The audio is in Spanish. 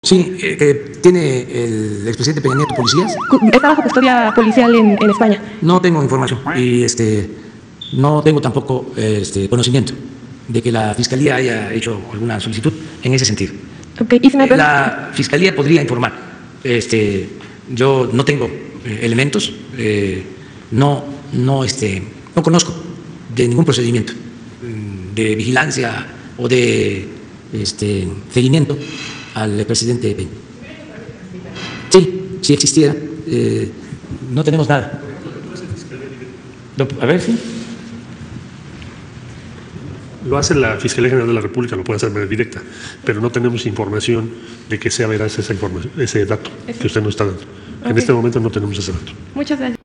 Sí, ¿tiene el expresidente Peña Nieto policías? ¿Está bajo custodia policial en España? No tengo información y no tengo tampoco conocimiento de que la Fiscalía haya hecho alguna solicitud en ese sentido. Okay. ¿Y si me la Fiscalía podría informar. Yo no tengo elementos, no conozco de ningún procedimiento de vigilancia o de seguimiento al presidente Peña. Sí, si existiera, no tenemos nada. A ver, sí. Lo hace la Fiscalía General de la República, lo puede hacer de manera directa, pero no tenemos información de que sea veraz ese dato que usted nos está dando. Okay. En este momento no tenemos ese dato. Muchas gracias.